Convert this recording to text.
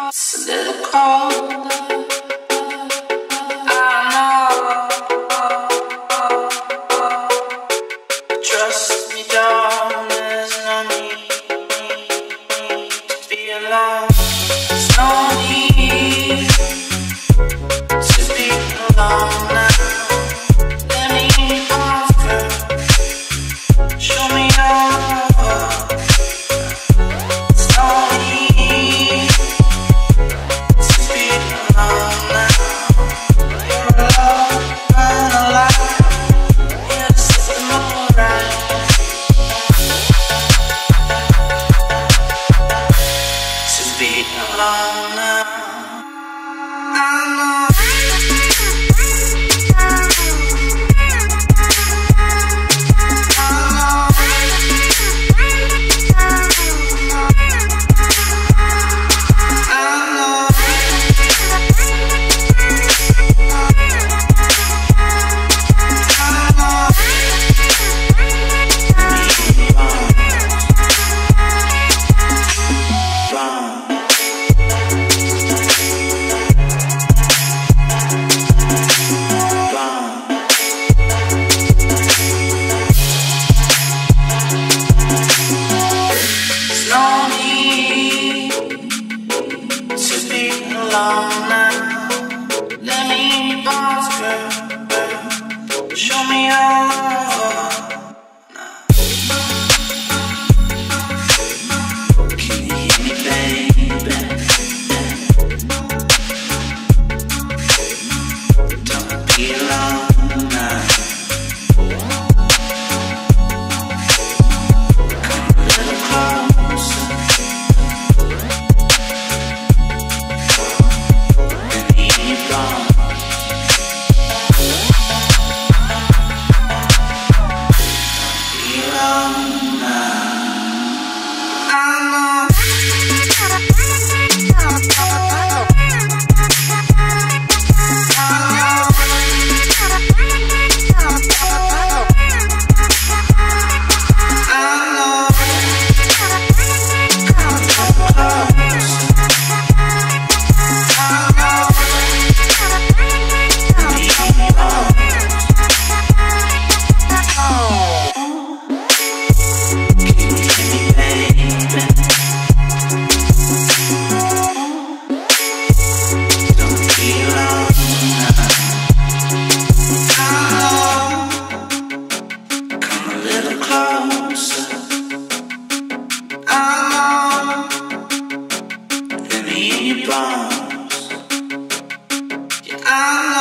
It's a little cold, I know. Trust me, darling, there's no need to be alone. There's no need to be alone now. Let me offer, show me your love. There's no need to be alone now. You're alone and alive. Yes, I'm alright. To be alone now. I know. Let me bounce, girl. Show me your love. Can you hear me, baby? Don't be alone now. Come a little closer. I know.